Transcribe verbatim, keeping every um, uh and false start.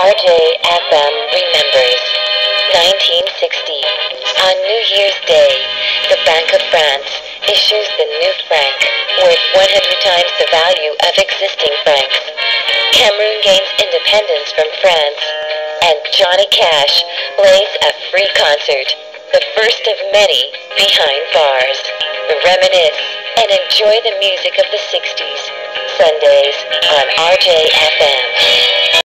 R J F M remembers nineteen sixty. On New Year's Day, the Bank of France issues the new franc, worth one hundred times the value of existing francs. Cameroon gains independence from France, and Johnny Cash plays a free concert, the first of many behind bars. Reminisce and enjoy the music of the sixties, Sundays on R J F M.